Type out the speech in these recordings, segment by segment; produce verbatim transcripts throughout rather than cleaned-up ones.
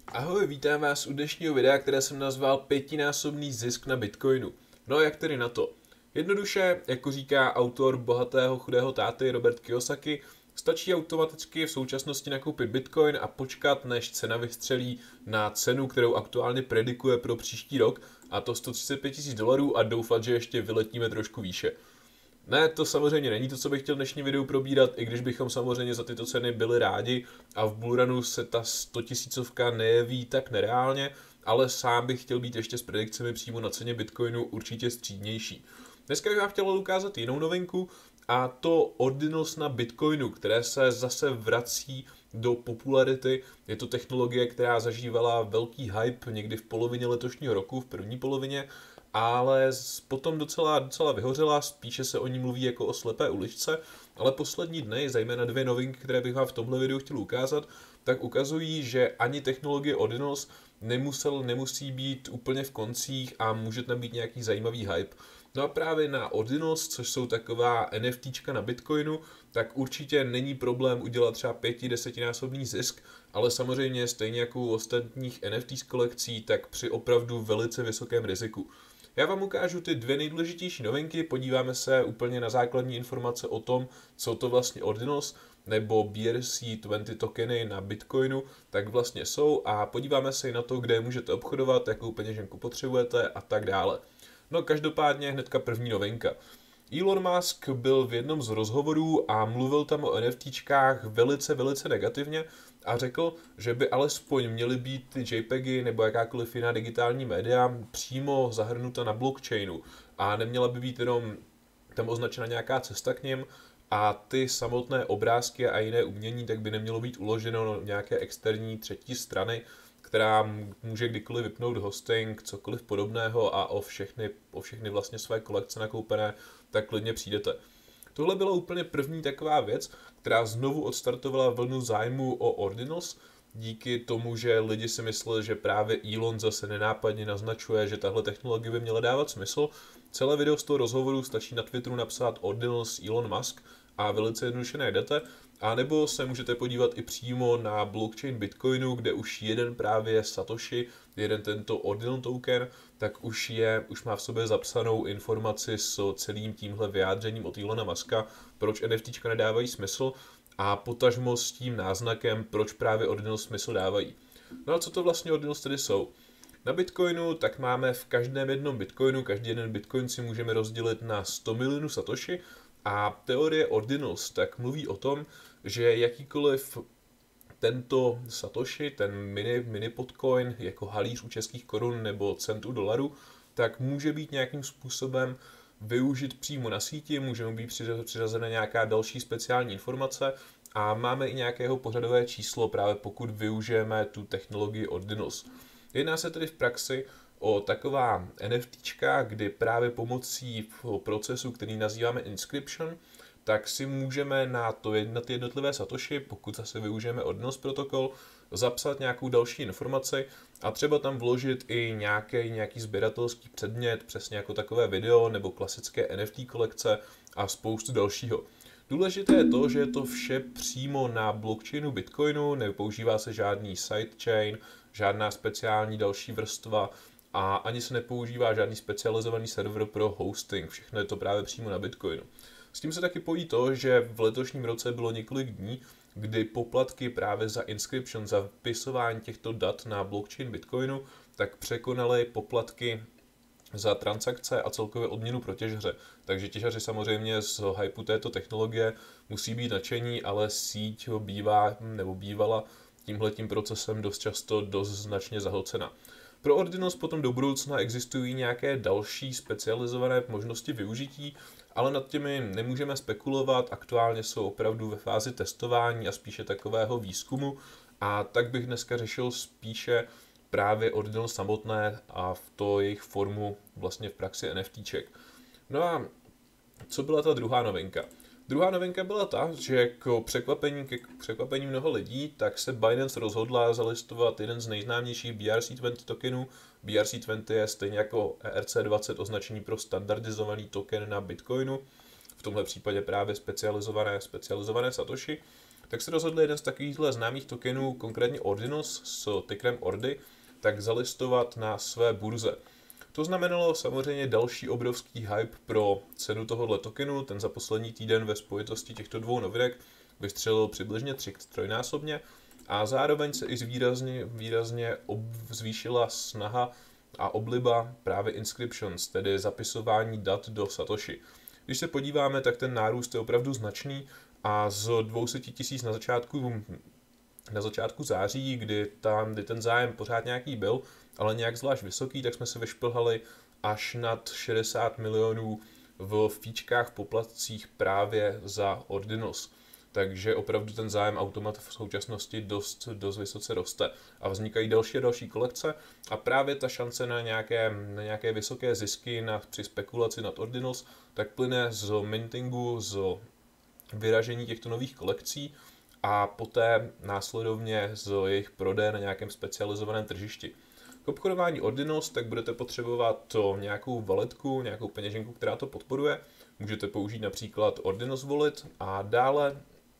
Ahoj, vítám vás u dnešního videa, které jsem nazval pětinásobný zisk na Bitcoinu. No a jak tedy na to? Jednoduše, jako říká autor Bohatého chudého táty Robert Kiyosaki, stačí automaticky v současnosti nakoupit Bitcoin a počkat, než cena vystřelí na cenu, kterou aktuálně predikuje pro příští rok, a to sto třicet pět tisíc dolarů, a doufat, že ještě vyletíme trošku výše. Ne, to samozřejmě není to, co bych chtěl v dnešním videu probírat, i když bychom samozřejmě za tyto ceny byli rádi a v bullrunu se ta stotisícovka nejeví tak nereálně, ale sám bych chtěl být ještě s predikcemi přímo na ceně Bitcoinu určitě střídnější. Dneska bych vám chtěl ukázat jinou novinku, a to Ordinals na Bitcoinu, které se zase vrací do popularity. Je to technologie, která zažívala velký hype někdy v polovině letošního roku, v první polovině, ale potom docela, docela vyhořela, spíše se o ní mluví jako o slepé uličce, ale poslední dny, zejména dvě novinky, které bych vám v tomhle videu chtěl ukázat, tak ukazují, že ani technologie Ordinals nemusel, nemusí být úplně v koncích a může tam být nějaký zajímavý hype. No a právě na Ordinals, což jsou taková NFTčka na Bitcoinu, tak určitě není problém udělat třeba pěti, desetinásobný zisk, ale samozřejmě stejně jako u ostatních N F T z kolekcí, tak při opravdu velice vysokém riziku. Já vám ukážu ty dvě nejdůležitější novinky, podíváme se úplně na základní informace o tom, co to vlastně Ordinals nebo B R C dvacet tokeny na Bitcoinu tak vlastně jsou, a podíváme se i na to, kde je můžete obchodovat, jakou peněženku potřebujete a tak dále. No každopádně hnedka první novinka. Elon Musk byl v jednom z rozhovorů a mluvil tam o NFTčkách velice, velice negativně a řekl, že by alespoň měly být ty JPEGy nebo jakákoliv jiná digitální média přímo zahrnuta na blockchainu a neměla by být jenom tam označena nějaká cesta k nim, a ty samotné obrázky a jiné umění tak by nemělo být uloženo do nějaké externí třetí strany, která může kdykoliv vypnout hosting, cokoliv podobného, a o všechny, o všechny vlastně své kolekce nakoupené tak klidně přijdete. Tohle byla úplně první taková věc, která znovu odstartovala vlnu zájmu o Ordinals, díky tomu, že lidi si mysleli, že právě Elon zase nenápadně naznačuje, že tahle technologie by měla dávat smysl. Celé video z toho rozhovoru stačí na Twitteru napsat Ordinals Elon Musk a velice jednoduše najdete. A nebo se můžete podívat i přímo na blockchain Bitcoinu, kde už jeden právě Satoshi, jeden tento Ordinal token, tak už, je, už má v sobě zapsanou informaci s celým tímhle vyjádřením od Elona Muska, proč NFTčka nedávají smysl, a potažmo s tím náznakem, proč právě Ordinals smysl dávají. No a co to vlastně Ordinals tedy jsou? Na Bitcoinu tak máme v každém jednom Bitcoinu, každý jeden Bitcoin si můžeme rozdělit na sto milionů Satoshi, a teorie Ordinals tak mluví o tom, že jakýkoliv tento Satoshi, ten mini, mini podcoin, jako halíř u českých korun nebo cent u dolaru, tak může být nějakým způsobem využit přímo na síti, může mu být přiřazena nějaká další speciální informace a máme i nějakého pořadové číslo, právě pokud využijeme tu technologii Ordinals. Jedná se tedy v praxi o taková NFTčka, kdy právě pomocí procesu, který nazýváme inscription, tak si můžeme na, to, na ty jednotlivé satoshi, pokud zase využijeme Ordinals protokol, zapsat nějakou další informaci a třeba tam vložit i nějaký, nějaký sběratelský předmět, přesně jako takové video nebo klasické N F T kolekce a spoustu dalšího. Důležité je to, že je to vše přímo na blockchainu Bitcoinu, nepoužívá se žádný sidechain, žádná speciální další vrstva a ani se nepoužívá žádný specializovaný server pro hosting, všechno je to právě přímo na Bitcoinu. S tím se taky pojí to, že v letošním roce bylo několik dní, kdy poplatky právě za inscription, za vpisování těchto dat na blockchain Bitcoinu, tak překonaly poplatky za transakce a celkově odměnu pro těžaře. Takže těžaři samozřejmě z hypu této technologie musí být nadšení, ale síť ho bývá nebo bývala tímhletím procesem dost často dost značně zahlcena. Pro Ordinals potom do budoucna existují nějaké další specializované možnosti využití, ale nad těmi nemůžeme spekulovat, aktuálně jsou opravdu ve fázi testování a spíše takového výzkumu, a tak bych dneska řešil spíše právě Ordinal samotné a v to jejich formu vlastně v praxi NFTček. No a co byla ta druhá novinka? Druhá novinka byla ta, že k překvapení, k překvapení mnoho lidí, tak se Binance rozhodla zalistovat jeden z nejznámějších B R C dvacet tokenů. B R C dvacet je stejně jako E R C dvacet označení pro standardizovaný token na Bitcoinu, v tomhle případě právě specializované, specializované Satoshi. tak se rozhodli jeden z takovýchhle známých tokenů, konkrétně Ordinals s tickerem Ordy, tak zalistovat na své burze. To znamenalo samozřejmě další obrovský hype pro cenu tohohle tokenu, ten za poslední týden ve spojitosti těchto dvou novinek vystřelil přibližně tři, trojnásobně a zároveň se i výrazně, výrazně ob, zvýšila snaha a obliba právě inscriptions, tedy zapisování dat do Satoshi. Když se podíváme, tak ten nárůst je opravdu značný a z dvě stě tisíc na začátku, na začátku září, kdy, tam, kdy ten zájem pořád nějaký byl, ale nějak zvlášť vysoký, tak jsme se vyšplhali až nad šedesát milionů v fíčkách, v poplatcích právě za Ordinals. Takže opravdu ten zájem automat v současnosti dost, dost vysoce roste a vznikají další a další kolekce a právě ta šance na nějaké, na nějaké vysoké zisky na, při spekulaci nad Ordinals tak plyne z mintingu, z vyražení těchto nových kolekcí a poté následovně z jejich prodeje na nějakém specializovaném tržišti. K obchodování Ordinals tak budete potřebovat to nějakou valetku, nějakou peněženku, která to podporuje. Můžete použít například Ordinals Wallet a dále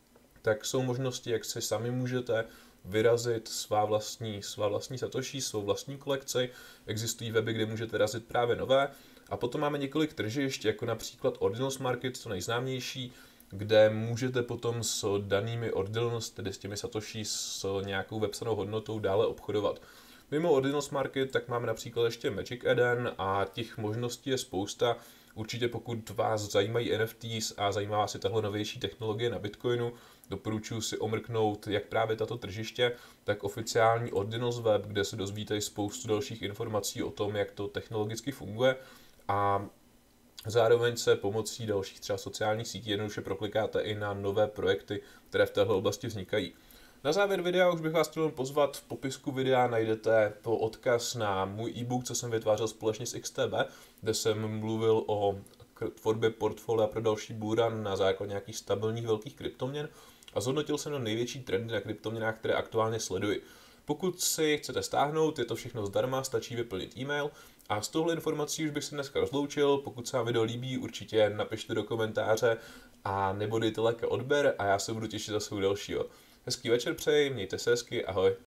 tak jsou možnosti, jak si sami můžete vyrazit svá vlastní, svá vlastní satoshi, svou vlastní kolekci. Existují weby, kde můžete razit právě nové. A potom máme několik tržišť, jako například Ordinals Market, to nejznámější, kde můžete potom s danými Ordinals, tedy s těmi satoshi, s nějakou vepsanou hodnotou dále obchodovat. Mimo Ordinals Market tak máme například ještě Magic Eden a těch možností je spousta. Určitě pokud vás zajímají N F Ts a zajímá vás i tahle novější technologie na Bitcoinu, doporučuji si omrknout jak právě tato tržiště, tak oficiální Ordinals web, kde se dozvíte spoustu dalších informací o tom, jak to technologicky funguje a zároveň se pomocí dalších třeba sociálních sítí jednoduše proklikáte i na nové projekty, které v této oblasti vznikají. Na závěr videa už bych vás chtěl pozvat, v popisku videa najdete odkaz na můj e-book, co jsem vytvářel společně s X T B, kde jsem mluvil o tvorbě portfolia pro další bullrun na základě nějakých stabilních velkých kryptoměn a zhodnotil jsem na největší trendy na kryptoměnách, které aktuálně sleduji. Pokud si chcete stáhnout, je to všechno zdarma, stačí vyplnit e-mail a s touhle informací už bych se dneska rozloučil. Pokud se vám video líbí, určitě napište do komentáře a nebo dejte like a odběr a já se budu těšit zase u dalšího. Hezký večer přeji, mějte se hezky, ahoj.